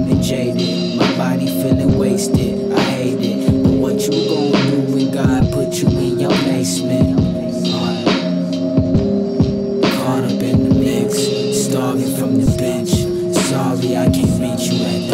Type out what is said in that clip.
becoming jaded. My body feeling wasted, I hate it. But what you gon' do when God put you in your basement? Caught up in the mix, starving from the bench. Sorry I can't reach you at the